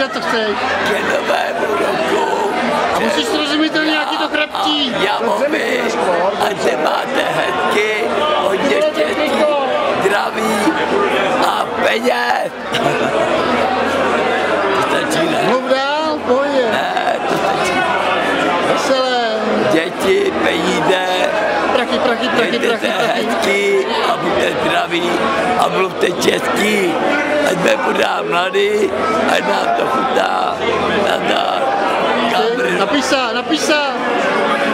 co chceš? Ke novému roku. A musíš srozumitelně, jaký to chraptí. Jamovi, ať se máte hezky, hodně štěstí, zdraví a peněz. To stačí, ne? Mluv dál, pohodě. Ne, to stačí. Veselé. Děti, peníze, Prachy. hezky a buďte zdraví a mluvte česky, ať jsme pořád mladý, ať nám to chutá. Nazdar. Napiš sa.